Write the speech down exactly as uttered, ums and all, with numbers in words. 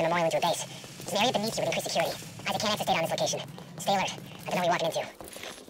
the memorial into a base. There's an area beneath you with increased security. Isaac can't access data on this location. Stay alert. I don't know what you're walking into.